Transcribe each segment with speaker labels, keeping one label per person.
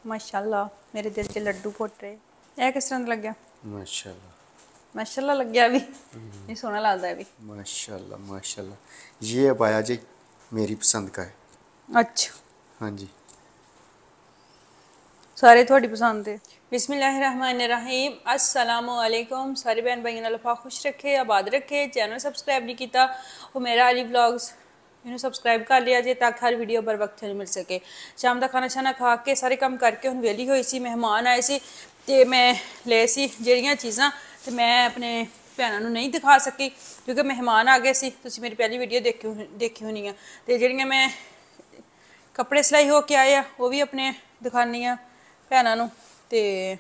Speaker 1: माशाल्लाह मेरे दिल के लड्डू फुट रहे। यह किस तरह लग गया?
Speaker 2: माशाल्लाह
Speaker 1: माशाल्लाह लग गया अभी नहीं सोना लगता है अभी।
Speaker 2: माशाल्लाह माशाल्लाह। ये अबाया जी मेरी पसंद का है।
Speaker 1: अच्छा
Speaker 2: हाँ जी
Speaker 1: सारे थोड़ी पसंद है। बिस्मिल्लाहिर्रहमानिर्रहीम अस्सलामु अलैकुम। सारे बहन भाइयों अल्लाह खुश रखे आबाद रखे। चैनल सबसक्राइब नहीं किया वो मेरा अली व्लॉग्स इन्होंने सबसक्राइब कर लिया जे ताकि हर वीडियो बर वक्त मिल सके। शाम का खाना छाना खा के सारे काम करके हुण वेली हुई सी। मेहमान आए सी ते मैं ले सी ਜਿਹੜੀਆਂ चीज़ां ते मैं अपने भैनों ਨੂੰ नहीं दिखा सकी क्योंकि मेहमान आ गए सी। तुसीं मेरी पहली वीडियो देखी होनी है ते ਜਿਹੜੀਆਂ मैं कपड़े सिलाई हो के आए वो भी अपने दिखानी आ भैनों ਨੂੰ। ਤੇ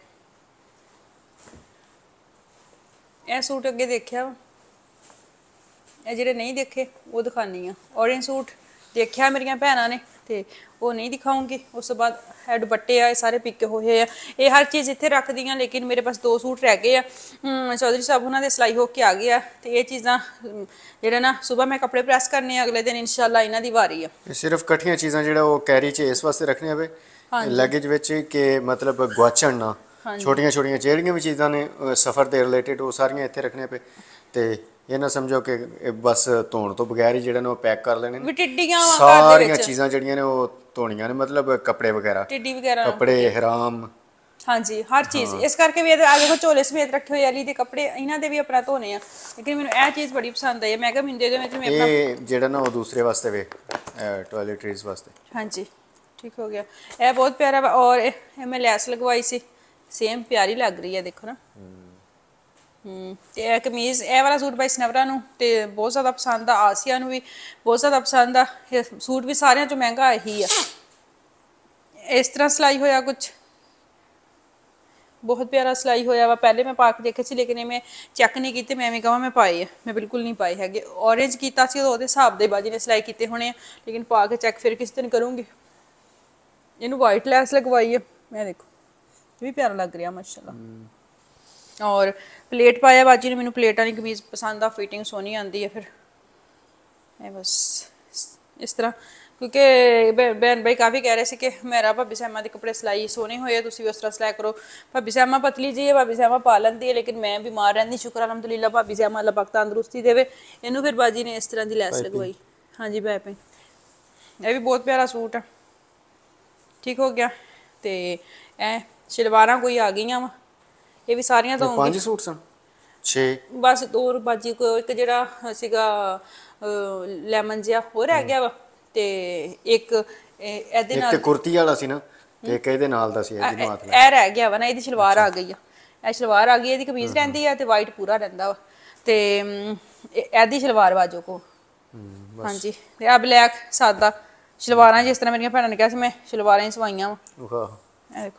Speaker 1: ਇਹ सूट अगे देखिया ਇਹ ਜਿਹੜੇ नहीं देखे वो दिखानी आ। ऑरेंज सूट देखा मेरिया भैनों ने तो वो नहीं दिखाऊंगी। उस तो बाद है दुपट्टे आ सारे पिके हुए आ। ये हर चीज़ इत्थे रख दी लेकिन मेरे पास 2 सूट रह गए आ। चौधरी साहब उन्होंने सिलाई हो के आ गया तो ये चीज़ा जो ना सुबह मैं कपड़े प्रैस करने अगले दिन इंशाल्लाह इन्हों की वारी है।
Speaker 2: सिर्फ कट्ठियां चीज़ां जो कैरी च इस वास्ते रखने पे लगेज विच कि मतलब गुआचण ना। छोटियां छोटियां जेहड़ियां भी चीज़ां ने सफ़र के रिलेटिड वो सारियां इत्थे रखने पे ते ये ना समझो कि बस धोण तो बगैर ही जो ना पैक कर लेने सारियां चीज़ां जड़ियां ने वो धोनियां ने मतलब कपड़े वगैरह कपड़े हराम।
Speaker 1: हाँ जी हर चीज़ इस करके भी आगे को झोले समेत रखे हुए अली के कपड़े इन्हों के भी अपना धोने आ। लेकिन मैंने यह चीज़ बड़ी पसंद आई मैं क्या मिलते
Speaker 2: जेड़ा ना वो दूसरे वास्ते वे टॉयलेटरीज वास्ते। हाँ
Speaker 1: जी ठीक हो गया। यह बहुत प्यारा और मैं लैस लगवाई सी सेम प्यारी लग रही है देखो ना। ते कमीज़ यह वाला सूट भाई सनवरा ते बहुत ज़्यादा पसंद आ आसिया भी बहुत ज़्यादा पसंद आ। सूट भी सारे चो महंगा यही है। इस तरह सिलाई होया कुछ बहुत प्यारा सिलाई होया वा। पहले मैं पा के देखे सी लेकिन मैं चैक नहीं किए मैं कहा मैं पाए है मैं बिल्कुल नहीं पाए है। ऑरेंज किया हिसाब के बाजी ने सिलाई किए होने लेकिन पा के चैक फिर किस दिन करूँगी। इनू वाइट लैस लगवाई है मैं देखो ये भी प्यारा लग रहा माशाल्लाह। और प्लेट पाया बाजी ने मैंने प्लेट वाली कमीज़ पसंद आ फिटिंग सोहनी आती है फिर बस इस तरह क्योंकि बहन भाई काफ़ी कह रहे थे कि मेरा भाभी सैमा के कपड़े सिलाई सोहने हुए तुम भी उस तरह सिलाया करो। भाभी सैमा पतली जी है भाभी सैमा पा लेंदी है लेकिन मैं बीमार रहती शुक्र अलहमदुलिल्लाह भाभी सैमा अल्लाह पाक तंदुरुस्ती देवे। इनू फिर बाजी ने इस तरह की लैस लगवाई। हाँ जी पाइपिंग यह भी बहुत प्यारा सूट है ठीक हो गया। तो ए शलवारां कोई आ गई वा ये भी सारियां तो
Speaker 2: 5 सूट सन 6
Speaker 1: बस 2 बाजी को एक जरा सीगा लेमन जिहा वो रह गया वा ते एक ਇਹਦੇ ਨਾਲ
Speaker 2: ਕੁਰਤੀ ਵਾਲਾ ਸੀ ਨਾ ਤੇ ਇੱਕ ਇਹਦੇ ਨਾਲ ਦਾ ਸੀ ਜਿਹਨੂੰ ਹੱਥ
Speaker 1: ਇਹ ਰਹਿ ਗਿਆ ਵਾ ਨਾ ਇਹਦੀ ਸ਼ਲਵਾਰ ਆ ਗਈ ਆ। ਇਹ ਸ਼ਲਵਾਰ ਆ ਗਈ ਇਹਦੀ ਕਮੀਜ਼ ਰਹਿੰਦੀ ਆ ਤੇ ਵਾਈਟ ਪੂਰਾ ਰਹਿੰਦਾ ਵਾ ਤੇ ਇਹਦੀ ਸ਼ਲਵਾਰ ਬਾਜੋ ਕੋ। ਹਾਂਜੀ ਤੇ ਆ ਬਲੈਕ ਸਾਦਾ ਸ਼ਲਵਾਰਾਂ ਜਿਸ ਤਰ੍ਹਾਂ ਮੇਰੀਆਂ ਭੈਣਾਂ ਨੇ ਕਿਹਾ ਸੀ ਮੈਂ ਸ਼ਲਵਾਰਾਂ ਹੀ ਸਵਾਈਆਂ ਵਾ। ਇਹ ਦੇਖੋ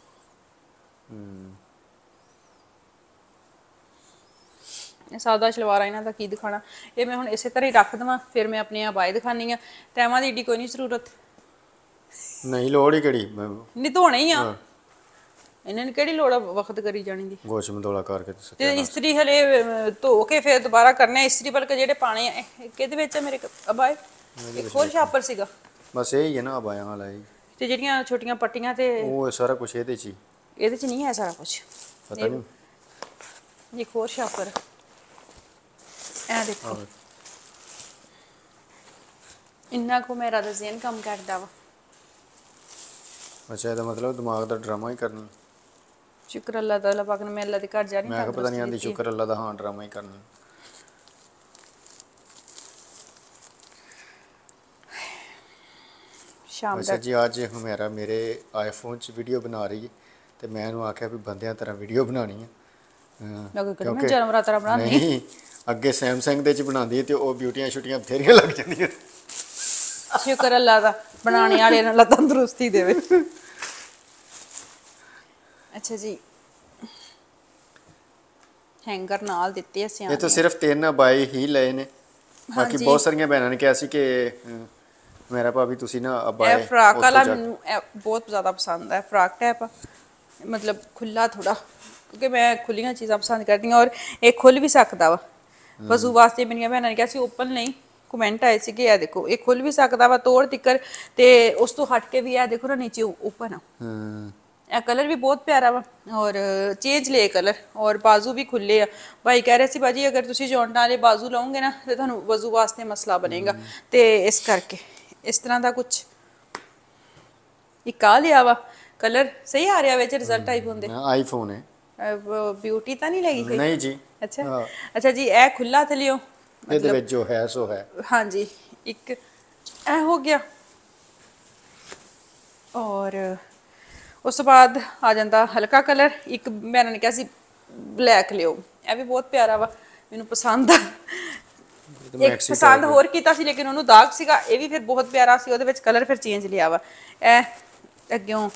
Speaker 1: सादा शलवार इन्हों का की दिखाना ये मैं हूँ इस तरह ही रख देव फिर मैं अपनी बाए दिखानी आ। तैवां की एडी कोई नहीं जरूरत
Speaker 2: नहीं लोड़ ही कड़ी
Speaker 1: नहीं धोने ही आ इन्होंने कि लोड़ वक्त करी जानी दी
Speaker 2: गोश मंदोला करके
Speaker 1: ते इस्त्री हले धो के फिर दोबारा करने इस्त्री बल्कि जेडे पाने कि मेरे अबाए एक होर छापर सीगा
Speaker 2: बस यही है ना अबाया वाला ही
Speaker 1: ते जेडियां छोटियां पट्टियां ते
Speaker 2: वो सारा कुछ ਇਹਦੇ ਚ
Speaker 1: नहीं है सारा कुछ
Speaker 2: पता नहीं
Speaker 1: एक होर छापर देखो इन्ना को मेरा तो ज़हन कम करता वा।
Speaker 2: अच्छा ਇਹਦਾ मतलब दिमाग ਦਾ ड्रामा ही करना।
Speaker 1: शुक्र अल्लाह ताला पाक ने मैं अल्लाह दे घर जा रही
Speaker 2: मैं पता नहीं आंदी शुक्र अल्लाह दा हाँ ड्रामा ही करना। शाम अच्छा जी आज हमेरा मेरे आईफोन च वीडियो बना रही है तो मैं इन्हू आख्या भी बंदियां तरह वीडियो बनानी है
Speaker 1: क्योंकि जानवरां तरह बनानी
Speaker 2: नहीं अगे सैमसंग दे च बनांदी ते ओह ब्यूटियां छुट्टियां बथेरियां लग जांदियां।
Speaker 1: शुक्र अल्लाह दा बनाने वाले ने अल्लाह तंदुरुस्ती देवे। अच्छा जी हैंगर नाल दिते असीं
Speaker 2: ये तो सिर्फ 3 बाई ही लए ने बाकी बहुत सारियां बहनां ने कहा सी कि मेरा भाभी तुसी ना अबाए
Speaker 1: फ्राक वाला बहुत ज़्यादा पसंद है फ्राक टाइप मतलब खुला थोड़ा क्योंकि मैं खुलियां चीज़ां पसंद करती हूँ और एक खुल भी सकता वा वजू वास्ते मेरिया भैनों ने कहा सी ओपन नहीं ਕਮੈਂਟ ਆਏ ਸੀ ਕਿ ਇਹ ਦੇਖੋ ਇਹ ਖੁੱਲ ਵੀ ਸਕਦਾ ਵਾ ਤੋੜ ਤਿੱਕਰ ਤੇ ਉਸ ਤੋਂ ਹਟ ਕੇ ਵੀ ਇਹ ਦੇਖੋ ਨਾ ਨੀਚੇ ਓਪਨ ਆ। ਇਹ ਕਲਰ ਵੀ ਬਹੁਤ ਪਿਆਰਾ ਵਾ ਔਰ ਚੇਂਜ ਲੈ ਕਲਰ ਔਰ ਬਾਜ਼ੂ ਵੀ ਖੁੱਲੇ ਆ। ਭਾਈ ਕਹਿ ਰਹੇ ਸੀ ਬਾਜੀ ਅਗਰ ਤੁਸੀਂ ਜੌਂਟਾਂ ਵਾਲੇ ਬਾਜ਼ੂ ਲਾਓਗੇ ਨਾ ਤੇ ਤੁਹਾਨੂੰ ਵਜ਼ੂ ਵਾਸਤੇ ਮਸਲਾ ਬਣੇਗਾ ਤੇ ਇਸ ਕਰਕੇ ਇਸ ਤਰ੍ਹਾਂ ਦਾ ਕੁਝ ਇੱਕ ਆ ਲਿਆ ਵਾ ਕਲਰ ਸਹੀ ਆ ਰਿਹਾ ਵਿੱਚ ਰਿਜ਼ਲਟ ਟਾਈਪ ਹੁੰਦੇ
Speaker 2: ਆਈਫੋਨ ਹੈ
Speaker 1: ਬਿਊਟੀ ਤਾਂ ਨਹੀਂ ਲੱਗੀ ਕੋਈ
Speaker 2: ਨਹੀਂ ਜੀ
Speaker 1: ਅੱਛਾ ਅੱਛਾ ਜੀ ਇਹ ਖੁੱਲਾ ਤੇ ਲਿਓ
Speaker 2: ਇਹਦੇ ਵਿੱਚ ਜੋ ਹੈ ਸੋ ਹੈ
Speaker 1: ਹਾਂਜੀ ਇੱਕ ਇਹ ਹੋ ਗਿਆ ਔਰ ਉਸ ਤੋਂ ਬਾਅਦ ਆ ਜਾਂਦਾ ਹਲਕਾ ਕਲਰ ਇੱਕ ਮੈਂ ਨੇ ਕਿਹਾ ਸੀ ਬਲੈਕ ਲਿਓ ਇਹ ਵੀ ਬਹੁਤ ਪਿਆਰਾ ਵਾ ਮੈਨੂੰ ਪਸੰਦ ਆ ਇੱਕ ਪਸੰਦ ਹੋਰ ਕੀਤਾ ਸੀ ਲੇਕਿਨ ਉਹਨੂੰ ਦਾਗ ਸੀਗਾ ਇਹ ਵੀ ਫਿਰ ਬਹੁਤ ਪਿਆਰਾ ਸੀ ਉਹਦੇ ਵਿੱਚ ਕਲਰ ਫਿਰ ਚੇਂਜ ਲਿਆ ਵਾ ਇਹ ਅੱਗਿਓਂ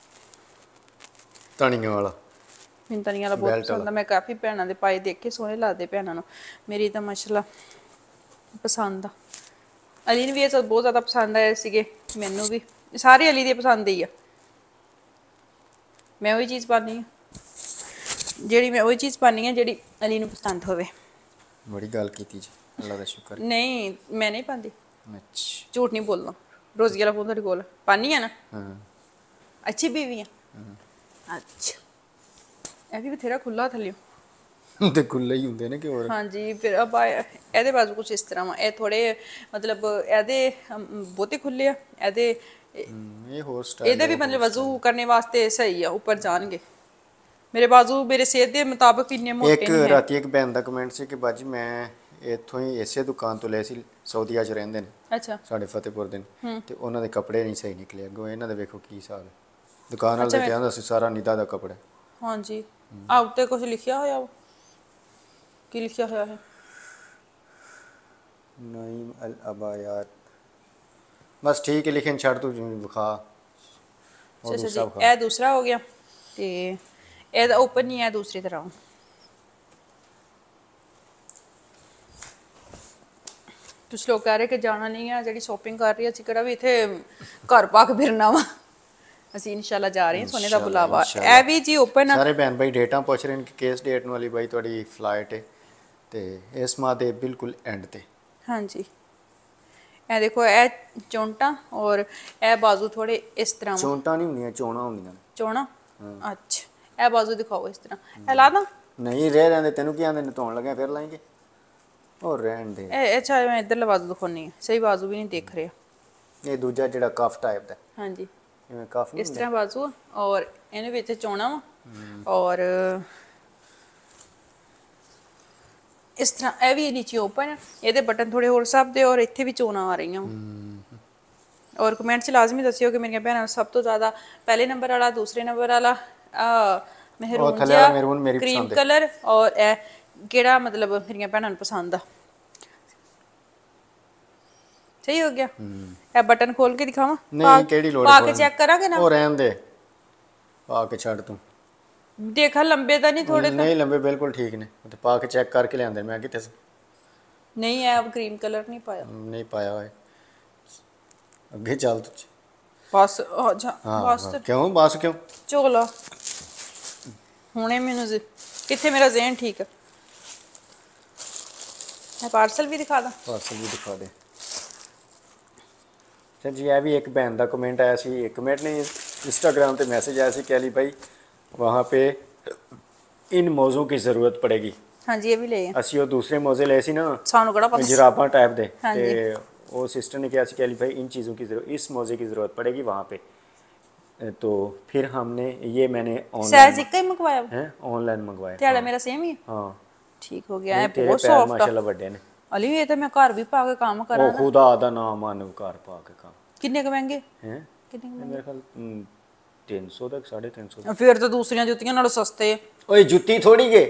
Speaker 2: ਤਣੀਆਂ ਵਾਲਾ
Speaker 1: ਮੈਨੂੰ ਤਣੀਆਂ ਵਾਲਾ ਬਹੁਤ ਪਸੰਦ ਆ ਮੈਂ ਕਾਫੀ ਭੈਣਾਂ ਦੇ ਪਾਏ ਦੇਖ ਕੇ ਸੋਹਣੇ ਲੱਗਦੇ ਭੈਣਾਂ ਨੂੰ ਮੇਰੀ ਤਾਂ ਮਾਸ਼ਾਅੱਲਾ ਪਸੰਦ ਆ ਅਲੀ ਨੂੰ ਵੀ ਇਹ ਸਭ ਬਹੁਤ ਜ਼ਿਆਦਾ ਪਸੰਦ ਆਏ ਸੀਗੇ ਮੈਨੂੰ ਵੀ ਸਾਰੇ ਅਲੀ ਦੇ ਪਸੰਦ ਹੀ ਆ ਮੈਂ ਉਹੀ ਚੀਜ਼ ਪਾਣੀ ਆ ਜਿਹੜੀ ਅਲੀ ਨੂੰ ਪਸੰਦ ਹੋਵੇ
Speaker 2: ਬੜੀ ਗੱਲ ਕੀਤੀ ਜੀ ਅੱਲਾ ਦਾ ਸ਼ੁਕਰ
Speaker 1: ਨਹੀਂ ਮੈਂ ਨਹੀਂ ਪਾਉਂਦੀ
Speaker 2: ਅੱਛਾ
Speaker 1: ਝੂਠ ਨਹੀਂ ਬੋਲਣਾ ਰੋਜ਼ੀ ਵਾਲਾ ਫੋਨ ਤੁਹਾਡੇ ਕੋਲ ਪਾਣੀ ਆ ਨਾ
Speaker 2: ਹਾਂ
Speaker 1: ਅੱਛੀ ਬੀਵੀ ਆ ਅੱਛਾ ਇਹ ਵੀ ਬਥੇਰਾ ਖੁੱਲਾ ਥੱਲਿਓ
Speaker 2: ਤੇ ਖੁੱਲੇ ਹੀ ਹੁੰਦੇ ਨੇ ਕਿ ਹੋਰ
Speaker 1: ਹਾਂਜੀ ਫਿਰ ਅਬ ਇਹਦੇ ਬਾਜ਼ੂ ਕੁਝ ਇਸ ਤਰ੍ਹਾਂ ਵਾ ਇਹ ਥੋੜੇ ਮਤਲਬ ਇਹਦੇ ਬਹੁਤੇ ਖੁੱਲੇ ਆ ਇਹਦੇ
Speaker 2: ਇਹ ਹੋਰ ਸਟਾਈਲ
Speaker 1: ਇਹਦੇ ਵੀ ਮਤਲਬ ਵਜ਼ੂ ਕਰਨੇ ਵਾਸਤੇ ਸਹੀ ਆ ਉੱਪਰ ਜਾਣਗੇ ਮੇਰੇ ਬਾਜ਼ੂ ਮੇਰੇ ਸਿਹਤ ਦੇ ਮੁਤਾਬਕ ਇੰਨੇ ਮੋਟੇ ਨਹੀਂ ਹੈ।
Speaker 2: ਇੱਕ ਰਾਤੀ ਇੱਕ ਭੈਣ ਦਾ ਕਮੈਂਟ ਸੀ ਕਿ ਬਾਜੀ ਮੈਂ ਇੱਥੋਂ ਹੀ ਇਸੇ ਦੁਕਾਨ ਤੋਂ ਲਏ ਸੀ ਸਾਊਦੀਆ 'ਚ ਰਹਿੰਦੇ ਨੇ
Speaker 1: ਅੱਛਾ
Speaker 2: ਸਾਡੇ ਫਤਿਹਪੁਰ ਦੇ ਨੇ ਤੇ ਉਹਨਾਂ ਦੇ ਕੱਪੜੇ ਨਹੀਂ ਸਹੀ ਨਿਕਲੇ ਅੱਗੋਂ ਇਹਨਾਂ ਦੇ ਵੇਖੋ ਕੀ ਹਿਸਾਬ ਹੈ ਦੁਕਾਨ ਵਾਲੇ ਤੇ ਕਹਿੰਦਾ ਸੀ ਸਾਰਾ ਨਿਦਾ ਦਾ ਕੱਪੜਾ
Speaker 1: ਹਾਂਜੀ ਆ ਉੱਤੇ ਕੁਝ ਲਿਖਿਆ ਹੋਇਆ ਵਾ ਕੀ ਲਿਖਿਆ ਹੋਇਆ ਹੈ
Speaker 2: ਨਈਮ ਅਲ ਅਬਾਯਾਤ ਬਸ ਠੀਕ ਹੈ ਲਿਖਣ ਛੱਡ ਤੂੰ ਵਿਖਾ
Speaker 1: ਅੱਛਾ ਜੀ ਇਹ ਦੂਸਰਾ ਹੋ ਗਿਆ ਤੇ ਇਹਦਾ ਓਪਨ ਨਹੀਂ ਹੈ ਦੂਸਰੀ ਤਰ੍ਹਾਂ ਕੁਛ ਲੋਕ ਕਹਿ ਰਹੇ ਕਿ ਜਾਣਾ ਨਹੀਂ ਹੈ ਜਿਹੜੀ ਸ਼ਾਪਿੰਗ ਕਰ ਰਹੀ ਹੈ ਅਸੀਂ ਕਿਹੜਾ ਵੀ ਇੱਥੇ ਘਰ ਪਾ ਕੇ ਫਿਰਨਾ ਵਾ ਅਸੀਂ ਇਨਸ਼ਾਅੱਲਾ ਜਾ ਰਹੇ ਹਾਂ ਸੋਨੇ ਦਾ ਬੁਲਾਵਾ ਇਹ ਵੀ ਜੀ ਓਪਨ ਆ
Speaker 2: ਸਾਰੇ ਭੈਣ ਭਾਈ ਡੇਟਾਂ ਪੁੱਛ ਰਹੇ ਨੇ ਕਿ ਕਿਸ ਡੇਟ ਨੂੰ ਵਾਲੀ ਬਾਈ ਤੁਹਾਡੀ ਫਲਾਈਟ ਹੈ ਤੇ ਇਸ ਮਾਹ ਦੇ ਬਿਲਕੁਲ ਐਂਡ ਤੇ
Speaker 1: ਹਾਂਜੀ ਇਹ ਦੇਖੋ ਇਹ ਚੌਂਟਾਂ ਔਰ ਇਹ ਬਾਜ਼ੂ ਥੋੜੇ ਇਸ ਤਰ੍ਹਾਂ
Speaker 2: ਚੌਂਟਾਂ ਨਹੀਂ ਹੁੰਦੀਆਂ ਚੋਣਾ ਹੁੰਦੀਆਂ ਨੇ
Speaker 1: ਚੋਣਾ ਅੱਛਾ ਇਹ ਬਾਜ਼ੂ ਦਿਖਾਓ ਇਸ ਤਰ੍ਹਾਂ ਇਹ ਲਾ ਦਾਂ
Speaker 2: ਨਹੀਂ ਰਹਿ ਰਹਿੰਦੇ ਤੈਨੂੰ ਕੀ ਆਂਦੇ ਨੇ ਧੋਣ ਲੱਗਾ ਫਿਰ ਲਾਏਂਗੇ ਹੋਰ ਰਹਿਣ ਦੇ
Speaker 1: ਇਹ ਅੱਛਾ ਮੈਂ ਇੱਧਰਲਾ ਬਾਜ਼ੂ ਦਿਖਾਉਣੀ ਹੈ ਸਹੀ ਬਾਜ਼ੂ ਵੀ ਨਹੀਂ ਦਿਖ ਰਿਹਾ
Speaker 2: ਇਹ ਦੂਜਾ ਜਿਹੜਾ ਕਫ ਟਾਈਪ ਦਾ
Speaker 1: ਹਾਂਜੀ
Speaker 2: ਜਿਵੇਂ ਕਫ
Speaker 1: ਇਸ ਤਰ੍ਹਾਂ ਬਾਜ਼ੂ ਔਰ ਇਹਨੇ ਵਿੱਚ ਚੋਣਾ ਵਾ ਔਰ ਇਸ ਤਰ੍ਹਾਂ ਇਹ ਵੀ ਨੀਚੇ ਓਪਨ ਹੈ ਇਹਦੇ ਬਟਨ ਥੋੜੇ ਹੋਰ ਸਭ ਦੇ ਔਰ ਇੱਥੇ ਵੀ ਚੋਣਾ ਆ ਰਹੀਆਂ ਔਰ ਕਮੈਂਟ 'ਚ ਲਾਜ਼ਮੀ ਦੱਸਿਓ ਕਿ ਮੇਰੀਆਂ ਭੈਣਾਂ ਸਭ ਤੋਂ ਜ਼ਿਆਦਾ ਪਹਿਲੇ ਨੰਬਰ ਵਾਲਾ ਦੂਸਰੇ ਨੰਬਰ ਵਾਲਾ ਮਹਿਰੂਨ ਜਿਹਾ ਕਰੀਮ ਕਲਰ ਔਰ ਇਹ ਕਿਹੜਾ ਮਤਲਬ ਮੇਰੀਆਂ ਭੈਣਾਂ ਨੂੰ ਪਸੰਦ ਆ ਸਹੀ ਹੋ ਗਿਆ ਇਹ ਬਟਨ ਖੋਲ ਕੇ ਦਿਖਾਵਾਂ
Speaker 2: ਨਹੀਂ ਕਿਹੜੀ ਲੋੜ
Speaker 1: ਪਾ ਕੇ ਚੈੱਕ ਕਰਾਂਗੇ ਨਾ
Speaker 2: ਉਹ ਰਹਿਣ ਦੇ ਪਾ ਕੇ ਛੱਡ ਤੂੰ
Speaker 1: ਦੇਖਾ ਲੰਬੇ ਤਾਂ ਨਹੀਂ ਥੋੜੇ
Speaker 2: ਨਹੀਂ ਲੰਬੇ ਬਿਲਕੁਲ ਠੀਕ ਨੇ ਤੇ ਪਾ ਕੇ ਚੈੱਕ ਕਰਕੇ ਲਿਆਂਦੇ ਮੈਂ ਕਿੱਥੇ
Speaker 1: ਨਹੀਂ ਇਹ ਕਰੀਮ ਕਲਰ ਨਹੀਂ ਪਾਇਆ
Speaker 2: ਨਹੀਂ ਪਾਇਆ ਹੋਇਆ ਅੱਗੇ ਚੱਲ ਤੂੰ
Speaker 1: ਬਸ ਬਸ
Speaker 2: ਕਿਉਂ ਬਸ ਕਿਉਂ
Speaker 1: ਚੋਲਾ ਹੁਣੇ ਮੈਨੂੰ ਕਿੱਥੇ ਮੇਰਾ ਜ਼ਹਿਨ ਠੀਕ ਹੈ ਮੈਂ ਪਾਰਸਲ ਵੀ ਦਿਖਾ ਦਾਂ
Speaker 2: ਪਾਰਸਲ ਵੀ ਦਿਖਾ ਦੇ सर जी यह भी एक बहन का कमेंट आया सी एक कमेंट नहीं इंस्टाग्राम पे मैसेज आया सी कि अली भाई वहाँ पे इन मौजों की ज़रूरत पड़ेगी
Speaker 1: हाँ जी ये भी ले
Speaker 2: असी वो दूसरे मौजे ले सी ना
Speaker 1: सानू कड़ा पता
Speaker 2: जराबा टाइप दे
Speaker 1: हाँ जी
Speaker 2: वो सिस्टर ने कहा सी कि अली भाई इन चीज़ों की ज़रूरत इस मौजे की ज़रूरत पड़ेगी वहाँ पे तो फिर हमने ये मैंने ऑनलाइन मंगवाया
Speaker 1: मेरा सेम ही
Speaker 2: हाँ
Speaker 1: ठीक हो गया है बहुत सॉफ्ट
Speaker 2: माशाल्लाह बड़े ने
Speaker 1: अली ये तो मैं घर भी पा के काम करा
Speaker 2: ना खुदा दा नाम मान घर पा के काम
Speaker 1: कितने के महंगे
Speaker 2: हैं
Speaker 1: कितने
Speaker 2: मेरे ख्याल 300 तक 350
Speaker 1: फिर तो दूसरियां जुत्तियां नालों सस्ते
Speaker 2: ओए जुत्ती थोड़ी के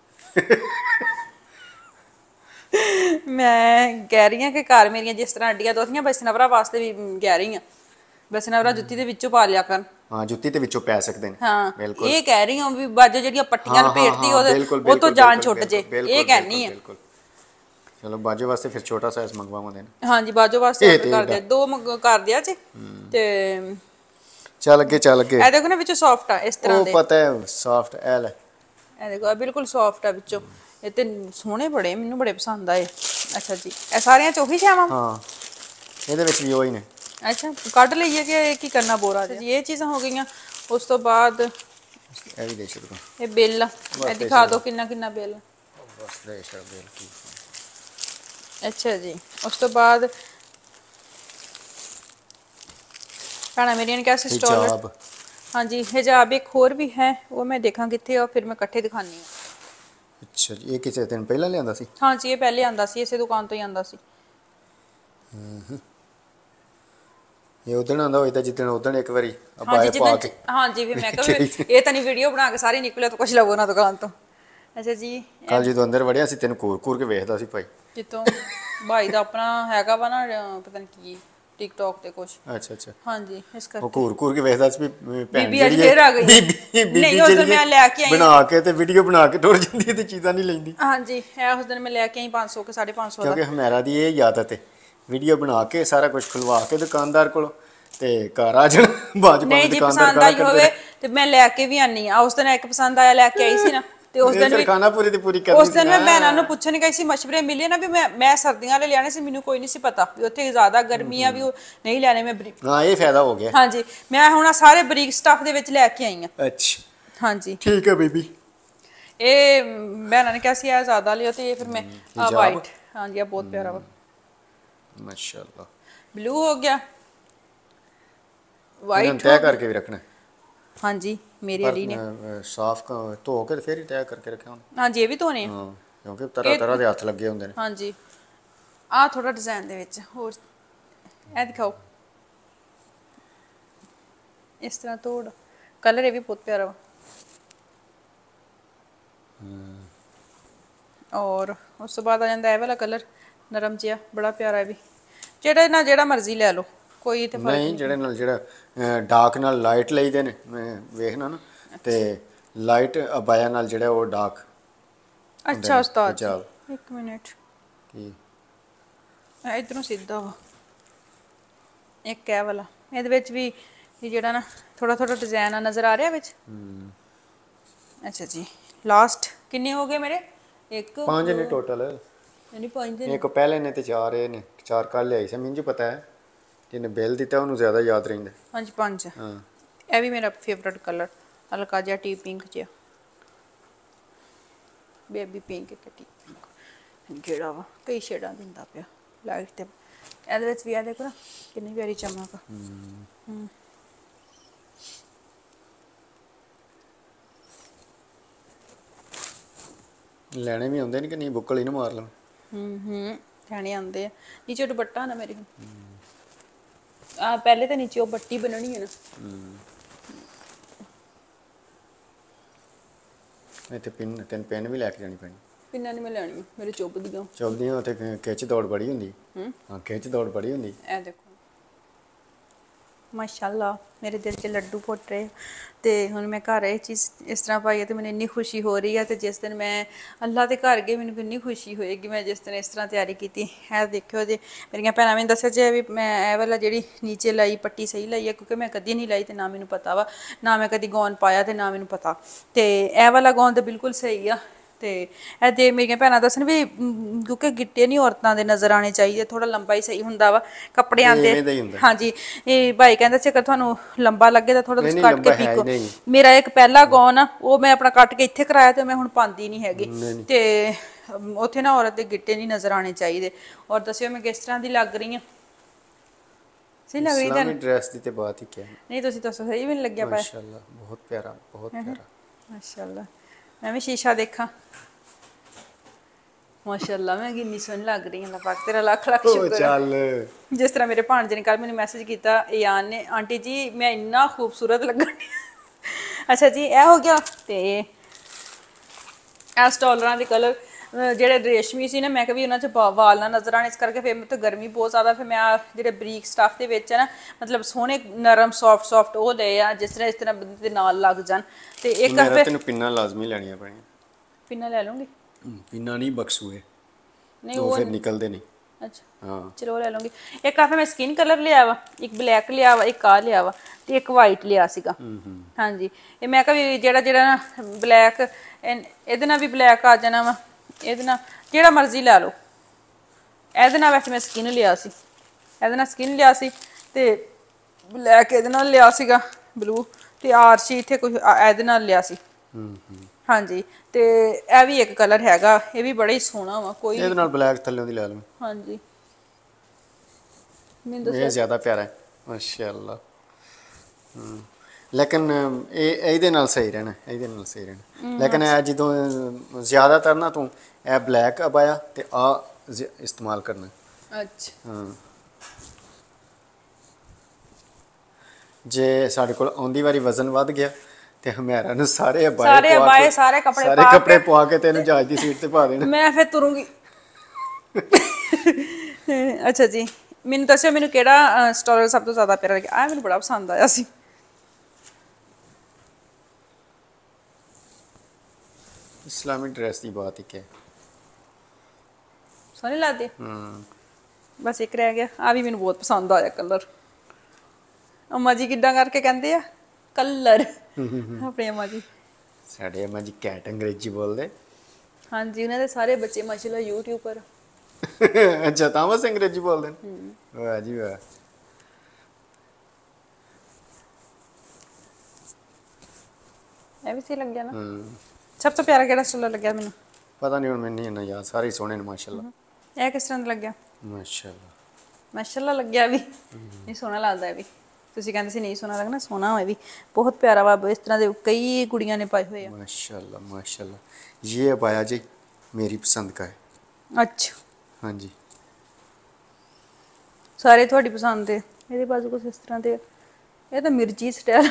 Speaker 1: मैं कह रही हां कि घर मेरियां जिस तरह हड्डियां दोथियां वैष्णवरा वास्ते भी कह रही हां वैष्णवरा जुत्ती दे विचों पा लिया कर
Speaker 2: हाँ जुत्ती ते विचों पै सकदे ने
Speaker 1: हाँ
Speaker 2: बिल्कुल
Speaker 1: ये कह रही हूं भी बाजो जेडियां पट्टियां लपेटदी वो तो जान छुट जे ये कहनी है
Speaker 2: बिल्कुल चलो बाजू वास्ते फिर छोटा साइज मंगवावांगे ना
Speaker 1: हाँ जी बाजू वास्ते कर दे दो कर दिया जी ते
Speaker 2: चल अगे
Speaker 1: ए देखो ना विचों सॉफ्ट है इस तरह दे
Speaker 2: ओ पता है सॉफ्ट एल है
Speaker 1: ए देखो बिल्कुल सॉफ्ट है विचों ये ते सोहने बड़े मेनू बड़े पसंद आए ਅੱਛਾ ਜੀ, ਇਹ ਸਾਰਿਆਂ ਚ ਉਹੀ ਸ਼ਾਵਾਂ?
Speaker 2: ਹਾਂ, ਇਹਦੇ ਵਿੱਚ ਵੀ ਉਹੀ ਨੇ।
Speaker 1: ਅੱਛਾ, ਕੱਢ ਲਈਏ ਕਿ ਕੀ ਕਰਨਾ ਬੋਰਾ ਜੀ? ਇਹ ਚੀਜ਼ਾਂ ਹੋ ਗਈਆਂ। ਉਸ ਤੋਂ ਬਾਅਦ
Speaker 2: ਇਹ ਵੀ ਦੇ ਛੱਡ।
Speaker 1: ਇਹ ਬਿੱਲ ਇਹ ਦਿਖਾ ਦਿਓ ਕਿੰਨਾ ਕਿੰਨਾ ਬਿੱਲ।
Speaker 2: ਬਸ ਦੇ ਛੱਡ ਬਿੱਲ ਕੀ।
Speaker 1: ਅੱਛਾ ਜੀ, ਉਸ ਤੋਂ ਬਾਅਦ ਭੈਣਾਂ ਮੇਰੀਆਂ ਨੇ ਕਿਹਾ ਸੀ ਸਟੋਲਰ।
Speaker 2: ਹਿਜਾਬ।
Speaker 1: ਹਾਂਜੀ, ਹਿਜਾਬ ਇੱਕ ਹੋਰ ਵੀ ਹੈ, ਉਹ ਮੈਂ ਦੇਖਾਂ ਕਿੱਥੇ ਆ, ਫਿਰ ਮੈਂ ਇਕੱਠੇ ਦਿਖਾਉਂਦੀ ਹਾਂ।
Speaker 2: ਅੱਛਾ ਜੀ, ਇਹ ਕਿਸੇ ਦਿਨ ਪਹਿਲਾਂ ਲਿਆਂਦਾ ਸੀ?
Speaker 1: ਹਾਂਜੀ, ਇਹ ਪਹਿਲੇ ਆਂਦਾ ਸੀ, ਇਸੇ ਦੁਕਾਨ ਤੋਂ ਹੀ ਆਂਦਾ ਸੀ।
Speaker 2: ਇਹ ਉਦਣ ਆਂਦਾ ਹੋਇਆ ਤਾਂ ਜਿੱਦਣ ਉਦਣ ਇੱਕ ਵਾਰੀ
Speaker 1: ਹਾਂਜੀ
Speaker 2: ਅਬਾਇਆ ਪਾ
Speaker 1: ਜਿੱਦਾਂ
Speaker 2: ਕੇ।
Speaker 1: ਹਾਂਜੀ, ਫਿਰ ਮੈਂ ਕਿਹਾ ਇਹ ਤਾਂ ਨਹੀਂ ਵੀਡੀਓ ਬਣਾ ਕੇ ਸਾਰੇ ਨਿਕਲਿਆ ਤਾਂ ਕੁਛ ਲਵੋ ਨਾ ਦੁਕਾਨ ਤੋਂ। ਅੱਛਾ ਜੀ,
Speaker 2: ਕੱਲ ਜਦੋਂ ਅੰਦਰ ਵੜਿਆ ਸੀ ਤੈਨੂੰ ਘੂਰ ਘੂਰ ਕੇ ਵੇਖਦਾ ਸੀ ਭਾਈ।
Speaker 1: ਜਿੱਤੋਂ ਭਾਈ ਦਾ ਆਪਣਾ ਹੈਗਾ ਵਾ ਨਾ, ਪਤਾ ਨਹੀਂ ਕੀ ਟਿਕਟੌਕ ਤੇ ਕੁਛ।
Speaker 2: ਅੱਛਾ ਅੱਛਾ,
Speaker 1: ਹਾਂਜੀ, ਇਸ
Speaker 2: ਉਹ
Speaker 1: ਕਰਕੇ
Speaker 2: ਘੂਰ ਘੂਰ ਕੇ ਵੇਖਦਾ ਸੀ ਵੀ ਭੈਣ
Speaker 1: ਬੀਬੀ ਅੱਜ
Speaker 2: ਜਿਹੜੀ
Speaker 1: ਫੇਰ ਆ ਗਈ।
Speaker 2: ਬੀਬੀ
Speaker 1: ਨਹੀਂ, ਉਸ ਦਿਨ ਮੈਂ ਲੈ ਕੇ ਆਈ
Speaker 2: ਬਣਾ ਕੇ ਤੇ ਵੀਡੀਓ ਬਣਾ ਕੇ ਟੁਰ ਜਾਂਦੀ ਹੈ ਤੇ ਚੀਜ਼ਾਂ ਨਹੀਂ ਲੈਂਦੀ।
Speaker 1: ਹਾਂਜੀ, ਇਹ ਉਸ ਦਿਨ ਮੈਂ ਲੈ ਕੇ ਆਈ 500 ਕੇ 550 ਦਾ।
Speaker 2: ਕਿਉਂਕਿ ਹਮੇਰਾ ਦੀ ਇਹ ਆਦਤ ਹੈ, ਵੀਡੀਓ ਬਣਾ ਕੇ ਸਾਰਾ ਕੁਝ ਖੁਲਵਾ ਕੇ ਦੁਕਾਨਦਾਰ ਕੋਲ ਤੇ ਘਰ ਆ ਜਾਣ ਬਾਅਦ
Speaker 1: ਨਹੀਂ ਜੀ,
Speaker 2: ਦੁਕਾਨਦਾਰ
Speaker 1: ਪਸੰਦ
Speaker 2: ਗਾਲਾਂ
Speaker 1: ਆਈ
Speaker 2: ਕੱਢਦੇ
Speaker 1: ਹੋਵੇ ਤੇ ਮੈਂ ਲੈ ਕੇ ਵੀ ਆਨੀ ਆ। ਉਸ ਦਿਨ ਇੱਕ ਪਸੰਦ ਆਇਆ ਲੈ ਕੇ ਆਈ ਸੀ ਨਾ, ਤੇ ਉਸ ਦਿਨ ਵੀ
Speaker 2: ਖਾਣਾ ਪੂਰੀ ਦੀ ਪੂਰੀ ਕਰਨੀ
Speaker 1: ਉਸ
Speaker 2: ਸੀ
Speaker 1: ਦਿਨ
Speaker 2: ਨਾ।
Speaker 1: ਮੈਂ ਭੈਣਾਂ ਨੂੰ ਪੁੱਛਣ ਗਈ ਸੀ, ਮਸ਼ਵਰੇ ਮਿਲੇ ਨਾ ਵੀ ਮੈਂ ਸਰਦੀਆਂ ਵਾਲੇ ਲਿਆਣੇ ਸੀ, ਮੈਨੂੰ ਕੋਈ ਨਹੀਂ ਸੀ ਪਤਾ ਵੀ ਉੱਥੇ ਜ਼ਿਆਦਾ ਗਰਮੀ ਆ ਵੀ ਉਹ ਨਹੀਂ ਲੈਣੇ। ਮੈਂ
Speaker 2: ਹਾਂ, ਇਹ ਫਾਇਦਾ ਹੋ ਗਿਆ।
Speaker 1: ਹਾਂਜੀ, ਮੈਂ ਹੁਣ ਸਾਰੇ ਬਰੀਕ ਸਟਫ ਦੇ ਵਿੱਚ ਲੈ ਕੇ ਆਈ ਆ।
Speaker 2: ਅੱਛਾ,
Speaker 1: ਹਾਂਜੀ
Speaker 2: ਠੀਕ ਹੈ ਬੀਬੀ।
Speaker 1: ਇਹ ਭੈਣਾਂ ਨੇ ਕਿਹਾ ਸੀ ਇਹ ਜ਼ਿਆਦਾ ਲਿਓ, ਤੇ ਇਹ ਫਿਰ ਮੈਂ ਆ ਵਾਈਟ। ਹਾਂਜੀ, ਆ ਬਹੁਤ ਪਿਆਰਾ ਵਾ,
Speaker 2: ਮਾਸ਼ਾਅੱਲਾ।
Speaker 1: ਬਲੂ ਹੋ ਗਿਆ,
Speaker 2: ਇਹਨਾਂ
Speaker 1: ਵਾਈਟ
Speaker 2: ਤੈਅ
Speaker 1: ਹੋ ਗਿਆ।
Speaker 2: ਕਰਕੇ ਵੀ ਰੱਖਣਾ।
Speaker 1: ਹਾਂਜੀ, ਮੇਰੇ
Speaker 2: ਪਰ
Speaker 1: ਅਲੀ ਨੇ
Speaker 2: ਸਾਫ਼ ਧੋ ਕੇ ਫਿਰ ਹੀ ਤੈਅ ਕਰਕੇ ਰੱਖਿਆ ਹੁੰਦਾ।
Speaker 1: ਹਾਂਜੀ, ਇਹ ਵੀ ਧੋਣੇ ਆ।
Speaker 2: ਹਾਂ, ਕਿਉਂਕਿ ਤਰ੍ਹਾਂ ਤਰ੍ਹਾਂ ਦੇ ਹੱਥ ਲੱਗੇ ਹੁੰਦੇ ਨੇ।
Speaker 1: ਹਾਂਜੀ, ਆਹ ਥੋੜਾ ਡਿਜ਼ਾਈਨ ਦੇ ਵਿੱਚ ਹੋਰ ਇਹ ਦਿਖਾਓ। ਇਸ ਤਰ੍ਹਾਂ ਤੋੜ ਕਲਰ, ਇਹ ਵੀ ਬਹੁਤ ਪਿਆਰਾ ਵਾ। ਔਰ ਉਸ ਤੋਂ ਬਾਅਦ ਆ ਜਾਂਦਾ ਇਹ ਵਾਲਾ ਕਲਰ, ਨਰਮ ਜਿਹਾ, ਬੜਾ ਪਿਆਰਾ ਹੈ ਵੀ। ਜਿਹੜਾ ਮਰਜ਼ੀ ਲੈ ਲਓ, ਕੋਈ ਤੇ ਫਰਕ
Speaker 2: ਨਹੀਂ,
Speaker 1: ਨਹੀਂ।
Speaker 2: ਜਿਹੜੇ ਨਾਲ ਜਿਹੜਾ ਡਾਰਕ ਨਾਲ ਲਾਈਟ ਲਈਦੇ ਨੇ, ਮੈਂ ਵੇਖਣਾ ਨਾ, ਤੇ ਲਾਈਟ ਅਬਾਇਆ ਨਾਲ ਜਿਹੜਾ ਉਹ ਡਾਰਕ।
Speaker 1: ਅੱਛਾ ਉਸਤਾਦ ਜੀ, ਇੱਕ ਮਿੰਟ,
Speaker 2: ਕੀ
Speaker 1: ਇਧਰੋਂ ਸਿੱਧਾ ਵਾ ਇੱਕ ਇਹ ਵਾਲਾ, ਇਹਦੇ ਵਿੱਚ ਵੀ ਜਿਹੜਾ ਨਾ ਥੋੜਾ ਥੋੜਾ ਡਿਜ਼ਾਈਨ ਆ ਨਜ਼ਰ ਆ ਰਿਹਾ ਵਿੱਚ। ਅੱਛਾ ਜੀ, ਲਾਸਟ ਕਿੰਨੇ ਹੋ ਗਏ ਮੇਰੇ?
Speaker 2: 5 ਨੇ ਟੋਟਲ।
Speaker 1: ਨਹੀਂ 5 ਨੇ,
Speaker 2: ਇੱਕ ਪਹਿਲੇ ਨੇ ਤੇ 4 ਇਹ ਨੇ, 4 ਕੱਲ ਲਿਆਈ ਸੀ। ਮੈਨੂੰ ਪਤਾ ਹੈ ਜਿਹਨੇ ਬਿੱਲ ਦਿੱਤਾ ਉਹਨੂੰ ਜ਼ਿਆਦਾ ਯਾਦ ਰਹਿੰਦਾ।
Speaker 1: ਹਾਂਜੀ 5।
Speaker 2: ਹਾਂ,
Speaker 1: ਇਹ ਵੀ ਮੇਰਾ ਫੇਵਰਟ ਕਲਰ, ਹਲਕਾ ਜਿਹਾ ਟੀ ਪਿੰਕ ਜਿਹਾ, ਬੇਬੀ ਪਿੰਕ ਤੇ ਟੀ ਪਿੰਕ ਜਿਹੜਾ ਵਾ ਕਈ ਸ਼ੇਡਾਂ ਦਿੰਦਾ ਪਿਆ ਲਾਈਟ ਤੇ। ਇਹਦੇ ਵਿੱਚ ਵੀ ਆ ਦੇਖੋ ਨਾ ਕਿੰਨੀ ਪਿਆਰੀ ਚਮਕ ਆ।
Speaker 2: ਲੈਣੇ ਵੀ ਆਉਂਦੇ ਨੇ ਕਿ ਨਹੀਂ, ਬੁੱਕਲ ਹੀ ਨਾ ਮਾਰ ਲਵਾਂ।
Speaker 1: ਲੈਣੇ ਆਉਂਦੇ ਆ। ਨੀਚੇ ਦੁਪੱਟਾ ਨਾ ਮੇਰੇ ਆ, ਪਹਿਲੇ ਤਾਂ ਨੀਚੇ ਉਹ ਬੱਟੀ ਬਣਨੀ ਹੈ ਨਾ।
Speaker 2: ਇੱਥੇ ਤਿੰਨ ਪੈਨ ਵੀ ਲੈ ਕੇ ਜਾਣੀ ਪੈਣੀ।
Speaker 1: ਪਿੰਨਾਂ ਨਹੀਂ ਮੈਂ ਲੈਣੀ, ਮੇਰੇ ਚੁੱਭਦੀਆਂ
Speaker 2: ਉੱਥੇ ਖਿੱਚ ਦੌੜ ਬੜੀ ਹੁੰਦੀ। ਹਾਂ, ਖਿੱਚ ਦੌੜ ਬੜੀ ਹੁੰਦੀ।
Speaker 1: ਇਹ ਦੇਖੋ ਮਾਸ਼ਾਅੱਲਾ, ਮੇਰੇ ਦਿਲ 'ਚ ਲੱਡੂ ਫੁੱਟ ਰਹੇ। ਤੇ ਹੁਣ ਮੈਂ ਘਰ ਇਹ ਚੀਜ਼ ਇਸ ਤਰ੍ਹਾਂ ਪਾਈ ਹੈ ਤੇ ਮੈਨੂੰ ਇੰਨੀ ਖੁਸ਼ੀ ਹੋ ਰਹੀ ਹੈ। ਤੇ ਜਿਸ ਦਿਨ ਮੈਂ ਅੱਲਾ ਦੇ ਘਰ ਗਈ, ਮੈਨੂੰ ਕਿੰਨੀ ਖੁਸ਼ੀ ਹੋਏਗੀ ਮੈਂ ਜਿਸ ਦਿਨ ਇਸ ਤਰ੍ਹਾਂ ਤਿਆਰੀ ਕੀਤੀ ਹੈ। ਦੇਖਿਓ ਜੇ ਮੇਰੀਆਂ ਭੈਣਾਂ ਮੈਨੂੰ ਦੱਸਿਆ ਜੇ ਵੀ ਮੈਂ ਇਹ ਵਾਲਾ ਜਿਹੜੀ ਨੀਚੇ ਲਾਈ ਪੱਟੀ ਸਹੀ ਲਾਈ ਹੈ, ਕਿਉਂਕਿ ਮੈਂ ਕਦੀ ਨਹੀਂ ਲਾਈ ਤੇ ਨਾ ਮੈਨੂੰ ਪਤਾ ਵਾ, ਨਾ ਮੈਂ ਕਦੀ ਗੌਨ ਪਾਇਆ ਤੇ ਨਾ ਮੈਨੂੰ ਪਤਾ। ਤੇ ਇਹ ਵਾਲਾ ਗੌਨ ਤਾਂ ਬਿਲਕੁਲ ਸਹੀ ਆ। ਤੇ ਇਹ ਦੇ ਮੇਰੀਆਂ ਭੈਣਾਂ ਦੱਸਣ ਵੀ, ਕਿਉਂਕਿ ਗਿੱਟੇ ਨਹੀਂ ਔਰਤਾਂ ਦੇ ਨਜ਼ਰ ਆਉਣੇ ਚਾਹੀਦੇ, ਥੋੜਾ ਲੰਬਾ ਹੀ ਸਹੀ ਹੁੰਦਾ ਵਾ ਕੱਪੜਿਆਂ ਤੇ। ਹਾਂਜੀ, ਇਹ ਭਾਈ ਕਹਿੰਦਾ ਸੀ ਅਗਰ ਤੁਹਾਨੂੰ ਲੰਬਾ ਲੱਗੇ ਤਾਂ ਥੋੜਾ ਤੁਸੀਂ ਕੱਟ ਕੇ ਪੀਕੋ। ਮੇਰਾ ਇੱਕ ਪਹਿਲਾ ਗੌਨ ਆ, ਉਹ ਮੈਂ ਆਪਣਾ ਕੱਟ ਕੇ ਇੱਥੇ ਕਰਾਇਆ ਤੇ ਮੈਂ ਹੁਣ ਪਾਉਂਦੀ ਨਹੀਂ ਹੈਗੀ। ਤੇ ਉੱਥੇ ਨਾ ਔਰਤ ਦੇ ਗਿੱਟੇ ਨਹੀਂ ਨਜ਼ਰ ਆਉਣੇ ਚਾਹੀਦੇ। ਔਰ ਦੱਸਿਓ ਮੈਂ ਕਿਸ ਤਰ੍ਹਾਂ ਦੀ ਲੱਗ ਰਹੀ ਹਾਂ? ਸਹੀ ਲੱਗ ਰਹੀ ਤੁਹਾਨੂੰ?
Speaker 2: ਡਰੈਸ ਦੀ ਤੇ ਬਾਤ ਹੀ ਕਿਆ।
Speaker 1: ਨਹੀਂ ਤੁਸੀਂ ਦੱਸੋ, ਸਹੀ ਵੀ ਨਹੀਂ ਲੱਗਿਆ ਪਾਇਆ?
Speaker 2: ਮਾਸ਼ਾਅੱਲਾ, ਬਹੁਤ ਪਿਆਰਾ, ਬਹੁਤ ਪਿਆਰਾ।
Speaker 1: ਮਾਸ਼ਾਅੱਲਾ, ਮੈਂ ਵੀ ਸ਼ੀਸ਼ਾ ਦੇਖਾਂ। ਮਾਸ਼ਾਅੱਲਾ, ਮੈਂ ਕਿੰਨੀ ਸੋਹਣੀ ਲੱਗ ਰਹੀ ਹਾਂ। ਪਾਕ ਤੇਰਾ ਲੱਖ ਲੱਖ ਸ਼ੁਕਰ।
Speaker 2: ਚੱਲ,
Speaker 1: ਜਿਸ ਤਰ੍ਹਾਂ ਮੇਰੇ ਭਾਣਜੇ ਨੇ ਕੱਲ ਮੈਨੂੰ ਮੈਸੇਜ ਕੀਤਾ ਇਆਨ ਨੇ, ਆਂਟੀ ਜੀ ਮੈਂ ਇੰਨਾ ਖੂਬਸੂਰਤ ਲੱਗਣ। ਅੱਛਾ ਜੀ, ਇਹ ਹੋ ਗਿਆ। ਤੇ ਇਹ ਸਟੋਲਰਾਂ ਦੇ ਕਲਰ ਜਿਹੜੇ ਰੇਸ਼ਮੀ ਸੀ ਨਾ, ਮੈਂ ਕਿਹਾ ਵੀ ਉਹਨਾਂ 'ਚ ਵਾਲ ਨਾ ਨਜ਼ਰ ਆਉਣ, ਇਸ ਕਰਕੇ ਫਿਰ ਮੈਨੂੰ ਤਾਂ ਗਰਮੀ ਬਹੁਤ ਜ਼ਿਆਦਾ। ਫਿਰ ਮੈਂ ਜਿਹੜੇ ਬਰੀਕ ਸਟੱਫ ਦੇ ਵਿੱਚ ਹੈ ਨਾ, ਮਤਲਬ ਸੋਹਣੇ ਨਰਮ ਸੌਫਟ ਉਹ ਲਏ ਆ, ਜਿਸ ਤਰ੍ਹਾਂ ਦੇ ਨਾਲ ਲੱਗ ਜਾਣ। ਤੇ ਇੱਕ
Speaker 2: ਤੈਨੂੰ ਪਿੰਨਾਂ ਲਾਜ਼ਮੀ ਲੈਣੀਆਂ ਪੈਣੀਆਂ।
Speaker 1: ਪਿੰਨਾਂ ਲੈ ਲੂੰਗੀ।
Speaker 2: ਪਿੰਨਾਂ ਨਹੀਂ, ਬਕਸੂਏ
Speaker 1: ਨਹੀਂ,
Speaker 2: ਉਹ ਫਿਰ ਨਿਕਲਦੇ ਨਹੀਂ।
Speaker 1: ਅੱਛਾ ਹਾਂ, ਚਲੋ ਲੈ ਲੂੰਗੀ। ਇੱਕ ਆ ਫਿਰ ਮੈਂ ਸਕਿਨ ਕਲਰ ਲਿਆ ਵਾ, ਇੱਕ ਬਲੈਕ ਲਿਆ ਵਾ, ਇੱਕ ਆ ਲਿਆ ਵਾ, ਤੇ ਇੱਕ ਵਾਈਟ ਲਿਆ ਸੀਗਾ। ਹਾਂਜੀ, ਇਹ ਮੈਂ ਕਿਹਾ ਵੀ ਜਿਹੜਾ ਨਾ ਬਲੈਕ, ਇਹਦੇ ਨਾਲ ਵੀ ਬਲੈਕ ਆ ਜਾਣਾ ਵਾ, ਇਹਦੇ ਨਾਲ ਜਿਹੜਾ ਮਰਜ਼ੀ ਲੈ ਲਓ। ਇਹਦੇ ਨਾਲ ਵੈਸੇ ਮੈਂ ਸਕਿਨ ਲਿਆ ਸੀ, ਇਹਦੇ ਨਾਲ ਸਕਿਨ ਲਿਆ ਸੀ ਤੇ ਬਲੈਕ ਇਹਦੇ ਨਾਲ ਲਿਆ ਸੀਗਾ ਬਲੂ, ਤੇ ਆਰਸ਼ੀ ਇੱਥੇ ਕੁਝ ਇਹਦੇ ਨਾਲ ਲਿਆ ਸੀ। ਹਾਂਜੀ, ਤੇ ਇਹ ਵੀ ਇੱਕ ਕਲਰ ਹੈਗਾ, ਇਹ ਵੀ ਬੜਾ ਹੀ ਸੋਹਣਾ ਵਾ। ਕੋਈ
Speaker 2: ਇਹਦੇ ਨਾਲ ਬਲੈਕ ਥੱਲੇ ਦੀ ਲੈ ਲਵਾਂ।
Speaker 1: ਹਾਂਜੀ ਮੈਨੂੰ
Speaker 2: ਇਹ
Speaker 1: ਦੱਸਿਆ
Speaker 2: ਜ਼ਿਆਦਾ ਪਿਆਰਾ ਹੈ ਮਾਸ਼ਾਅੱਲਾ। ਲੇਕਿਨ ਇਹ ਇਹਦੇ ਨਾਲ ਸਹੀ ਰਹਿਣਾ, ਇਹਦੇ ਨਾਲ ਸਹੀ ਰਹਿਣਾ। ਲੇਕਿਨ ਇਹ ਜਦੋਂ ਜ਼ਿਆਦਾਤਰ ਨਾ ਤੂੰ ਇਹ ਬਲੈਕ ਅਬਾਇਆ ਤੇ ਆ ਇਸਤੇਮਾਲ ਕਰਨਾ।
Speaker 1: ਅੱਛਾ
Speaker 2: ਹਾਂ, ਜੇ ਸਾਡੇ ਕੋਲ ਆਉਂਦੀ ਵਾਰੀ ਵਜ਼ਨ ਵੱਧ ਗਿਆ ਤੇ ਹਮੇਰਾ ਨੂੰ ਸਾਰੇ ਅਬਾਏ
Speaker 1: ਸਾਰੇ ਕੱਪੜੇ
Speaker 2: ਪਵਾ ਕੇ ਤੈਨੂੰ ਜਹਾਜ਼ ਦੀ ਸੀਟ ਤੇ ਪਾ ਦੇਣਾ।
Speaker 1: ਮੈਂ ਫਿਰ ਤੁਰੂੰਗੀ। ਅੱਛਾ ਜੀ, ਮੈਨੂੰ ਦੱਸਿਓ ਮੈਨੂੰ ਕਿਹੜਾ ਸਟੋਲ ਸਭ ਤੋਂ ਜ਼ਿਆਦਾ ਪਿਆਰਾ ਲੱਗਿਆ। ਆ ਮੈਨੂੰ ਬੜਾ ਪਸੰਦ ਆਇਆ ਸੀ।
Speaker 2: इस्लामी ड्रेस की बात ही क्या है।
Speaker 1: सोहने लगते बस एक रह गया। आ भी मैंने बहुत पसंद आया कलर। अम्मा जी किड्डा करके कहते हैं कलर अपने अम्मा जी।
Speaker 2: साढ़े अम्मा जी कैट अंग्रेजी बोलते।
Speaker 1: हाँ जी, उन्होंने सारे बच्चे माशाल्लाह यूट्यूब पर
Speaker 2: अच्छा तामस अंग्रेजी बोलते हैं। वाह जी वाह।
Speaker 1: ਇਹ ਵੀ ਸਹੀ ਲੱਗਿਆ ਨਾ। ਸਭ ਤੋਂ ਪਿਆਰਾ ਕਿਹੜਾ ਸਟੋਲ ਲੱਗਿਆ ਮੈਨੂੰ?
Speaker 2: ਪਤਾ ਨਹੀਂ ਹੁਣ ਮੈਨੂੰ ਨਹੀਂ ਇੰਨਾ ਯਾਦ, ਸਾਰੇ ਸੋਹਣੇ ਨੇ ਮਾਸ਼ਾਅੱਲਾ।
Speaker 1: ਇਹ ਕਿਸ ਤਰ੍ਹਾਂ ਦਾ ਲੱਗਿਆ?
Speaker 2: ਮਾਸ਼ਾਅੱਲਾ
Speaker 1: ਮਾਸ਼ਾਅੱਲਾ ਲੱਗਿਆ ਵੀ। ਨਹੀਂ ਸੋਹਣਾ ਲੱਗਦਾ ਇਹ ਵੀ। ਤੁਸੀਂ ਕਹਿੰਦੇ ਸੀ ਨਹੀਂ ਸੋਹਣਾ ਲੱਗਣਾ, ਸੋਹਣਾ ਹੋਏ ਵੀ ਬਹੁਤ ਪਿਆਰਾ ਵਾ। ਇਸ ਤਰ੍ਹਾਂ ਦੇ ਕਈ ਕੁੜੀਆਂ ਨੇ ਪਾਏ ਹੋਏ ਆ।
Speaker 2: माशाल्लाह माशाल्लाह। ये अबाया जी मेरी पसंद का है।
Speaker 1: ਅੱਛਾ
Speaker 2: हाँ जी,
Speaker 1: ਸਾਰੇ ਤੁਹਾਡੀ ਪਸੰਦ ਦੇ। ਇਹਦੇ ਬਾਜੂ ਕੁਛ ਇਸ ਤਰ੍ਹਾਂ ਦੇ, ਇਹ ਤਾਂ ਮਿਰਚੀ ਸਟਾਈਲ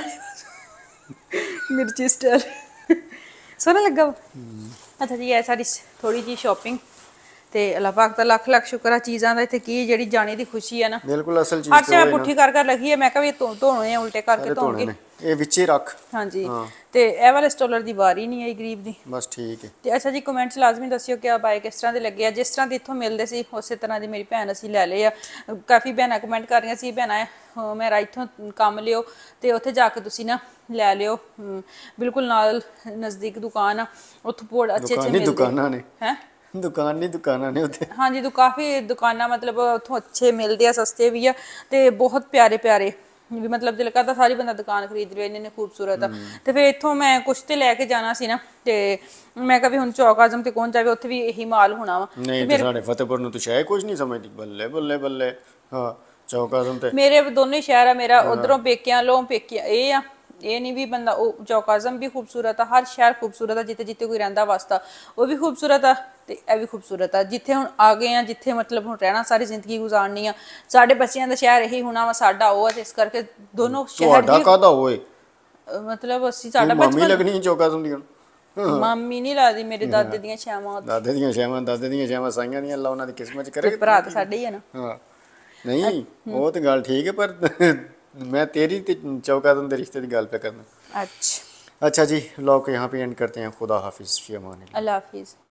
Speaker 1: ਮਿਰਚੀ ਸਟਾਈਲ ਸੋਹਣਾ ਲੱਗਾ ਵਾ। ਅੱਛਾ ਜੀ, ਇਹ ਸਾਡੀ ਥੋੜੀ ਜੀ ਸ਼ਾਪਿੰਗ ਤੇ ਅੱਲਾਹ ਪਾਕ ਦਾ ਲੱਖ ਲੱਖ ਸ਼ੁਕਰ ਆ। ਚੀਜ਼ਾਂ ਦਾ ਇੱਥੇ ਕੀ ਜਿਹੜੀ ਜਾਣੇ ਦੀ ਖੁਸ਼ੀ ਹੈ ਨਾ,
Speaker 2: बिल्कुल असल चीज
Speaker 1: ਹਰ ਚੀਜ਼ ਪੁੱਠੀ ਕਰ ਲੱਗੀ ਹੈ। ਮੈਂ ਕਿਹਾ ਵੀ ਧੋਣੇ ਆ, ਉਲਟੇ ਕਰਕੇ ਧੋਣਗੇ।
Speaker 2: ने ये विचे रख।
Speaker 1: ਹਾਂਜੀ, ਤੇ ਇਹ ਵਾਲੇ ਸਟੋਲਰ ਦੀ ਵਾਰੀ ਨਹੀਂ ਆਈ ਗਰੀਬ ਦੀ।
Speaker 2: बस ठीक है।
Speaker 1: ਤੇ ਅੱਛਾ ਜੀ, ਕਮੈਂਟਸ ਲਾਜ਼ਮੀ ਦੱਸਿਓ ਕਿ ਆ ਬਾਏ ਕਿਸ ਤਰ੍ਹਾਂ ਦੇ ਲੱਗੇ ਆ। ਜਿਸ ਤਰ੍ਹਾਂ ਦੇ ਇੱਥੋਂ ਮਿਲਦੇ ਸੀ ਉਸੇ ਤਰ੍ਹਾਂ ਦੀ ਮੇਰੀ ਭੈਣ ਅਸੀਂ ਲੈ ਲਏ ਆ। ਕਾਫੀ ਭੈਣਾਂ ਕਮੈਂਟ ਕਰ ਰਹੀਆਂ ਸੀ ਭੈਣਾਂ ਮੇਰਾ ਇੱਥੋਂ ਕੰਮ ਲਿਓ ਤੇ ਉੱਥੇ ਜਾ ਕੇ ਤੁਸੀਂ ਨਾ ਲੈ ਲਿਓ। ਬਿਲਕੁਲ ਨਾਲ ਨਜ਼ਦੀਕ ਦੁਕਾਨ ਆ, ਉੱਥੋਂ ਬਹੁਤ ਅੱਛੇ ਅੱਛੇ ਮਿਲਦੇ।
Speaker 2: ਦੁਕਾਨਾਂ ਨੇ
Speaker 1: ਹੈ
Speaker 2: ਦੁਕਾਨ ਨਹੀਂ, ਦੁਕਾਨਾਂ ਨੇ ਉੱਥੇ।
Speaker 1: ਹਾਂਜੀ, ਕਾਫੀ ਦੁਕਾਨਾਂ ਮਤਲਬ ਉੱਥੋਂ ਅੱਛੇ ਮਿਲਦੇ ਆ, ਸਸਤੇ ਵੀ ਆ ਤੇ ਬਹੁਤ ਪਿਆਰੇ ਪਿਆਰੇ ਵੀ। ਮਤਲਬ ਦਿਲ ਕਰਦਾ ਸਾਰੀ ਬੰਦਾ ਦੁਕਾਨ ਖਰੀਦ ਰਿਹਾ, ਇੰਨੇ ਖੂਬਸੂਰਤ ਆ। ਤੇ ਫਿਰ ਇੱਥੋਂ ਮੈਂ ਕੁਛ ਤੇ ਲੈ ਕੇ ਜਾਣਾ ਸੀ ਨਾ, ਤੇ ਮੈਂ ਕਿਹਾ ਵੀ ਹੁਣ ਚੌਕ ਆਜ਼ਮ ਤੇ ਕੌਣ ਜਾਵੇ, ਉੱਥੇ ਵੀ ਇਹੀ ਮਾਲ ਹੋਣਾ ਵਾ।
Speaker 2: ਨਹੀਂ ਤੇ ਸਾਡੇ ਫਤਿਹਪੁਰ ਨੂੰ ਤਾਂ ਸ਼ਾਇਦ ਕੁਝ ਨਹੀਂ ਸਮਝਦੀ। ਬੱਲੇ ਬੱਲੇ ਬੱਲੇ। ਹਾਂ, ਚੌਕ ਆਜ਼ਮ ਤੇ
Speaker 1: ਮੇਰੇ ਦੋਨੇ ਸ਼ਹਿਰ ਆ। ਮੇਰਾ ਉਧਰੋਂ ਪੇਕਿਆਂ ਲੋ ਪੇਕਿਆਂ ਇਹ ਆ। ਇਹ ਨਹੀਂ ਵੀ ਬੰਦਾ ਉਹ ਚੌਕ ਆਜ਼ਮ ਵੀ ਖੂਬਸੂਰਤ ਆ, ਹਰ ਸ਼ਹਿਰ ਖੂਬਸੂਰਤ ਆ। ਜਿੱਥੇ ਜਿੱਥੇ ਕੋਈ ਰਹਿੰਦਾ ਵਸਦਾ ਉਹ ਵੀ ਖੂਬਸੂਰਤ ਆ ਤੇ ਇਹ ਵੀ ਖੂਬਸੂਰਤ ਆ। ਜਿੱਥੇ ਹੁਣ ਆ ਗਏ ਆ, ਜਿੱਥੇ ਮਤਲਬ ਹੁਣ ਰਹਿਣਾ, ਸਾਰੀ ਜ਼ਿੰਦਗੀ ਗੁਜ਼ਾਰਨੀ ਆ। ਸਾਡੇ ਬੱਚਿਆਂ ਦਾ ਸ਼ਹਿਰ ਇਹੀ ਹੋਣਾ ਵਾ, ਸਾਡਾ ਉਹ ਆ। ਤੇ ਇਸ ਕਰਕੇ ਦੋਨੋਂ ਸ਼ਹਿਰ
Speaker 2: ਤੁਹਾਡਾ ਕਾਹਦਾ ਹੋਏ
Speaker 1: ਮਤਲਬ ਅਸੀਂ ਸਾਡਾ
Speaker 2: ਮਾਮੀ ਲੱਗਣੀ ਚੌਕ ਆਜ਼ਮ ਦੀ।
Speaker 1: ਮਾਮੀ ਨਹੀਂ ਲੱਗਦੀ, ਮੇਰੇ ਦਾਦੇ ਦੀਆਂ ਛਾਵਾਂ।
Speaker 2: ਦਾਦੇ ਦੀਆਂ ਛਾਵਾਂ ਸਾਈਆਂ ਦੀਆਂ। ਅੱਲਾ ਉਹਨਾਂ ਦੀ ਕਿਸਮਤ ਚ ਕਰੇ।
Speaker 1: ਭਰਾ ਤਾਂ ਸਾਡੇ ਹੀ ਆ ਨਾ।
Speaker 2: ਹਾਂ, नहीं वो तो गल ठीक है, पर मैं तेरी चौक आज़म के रिश्ते की गल पे करना।
Speaker 1: अच्छा
Speaker 2: जी, लोग यहाँ पे एंड करते हैं। खुदा हाफिज़, फ़ी अमान अल्लाह।
Speaker 1: अल्लाह हाफिज़।